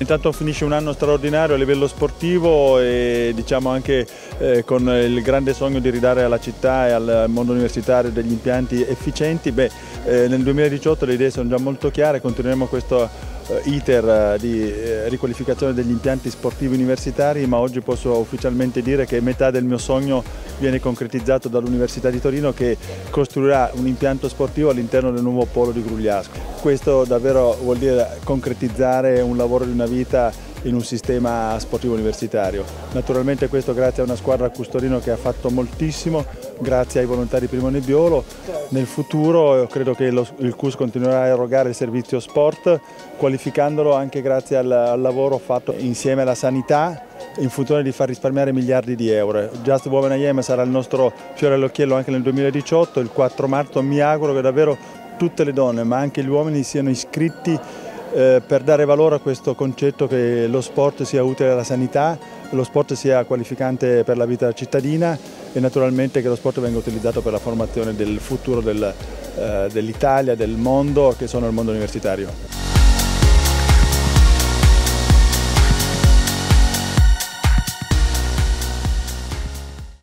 Intanto finisce un anno straordinario a livello sportivo e diciamo anche con il grande sogno di ridare alla città e al mondo universitario degli impianti efficienti. Nel 2018 le idee sono già molto chiare, continueremo questo iter di riqualificazione degli impianti sportivi universitari, ma oggi posso ufficialmente dire che metà del mio sogno viene concretizzato dall'Università di Torino, che costruirà un impianto sportivo all'interno del nuovo polo di Grugliasco. Questo davvero vuol dire concretizzare un lavoro di una vita in un sistema sportivo universitario. Naturalmente questo grazie a una squadra a Custorino che ha fatto moltissimo, grazie ai volontari Primo Nebbiolo. Nel futuro credo che il CUS continuerà a erogare il servizio sport, qualificandolo anche grazie al lavoro fatto insieme alla sanità, in funzione di far risparmiare miliardi di euro. Just Women IM sarà il nostro fiore all'occhiello anche nel 2018, il 4 marzo mi auguro che davvero tutte le donne ma anche gli uomini siano iscritti per dare valore a questo concetto che lo sport sia utile alla sanità, lo sport sia qualificante per la vita cittadina e naturalmente che lo sport venga utilizzato per la formazione del futuro dell'Italia, del mondo, che sono il mondo universitario.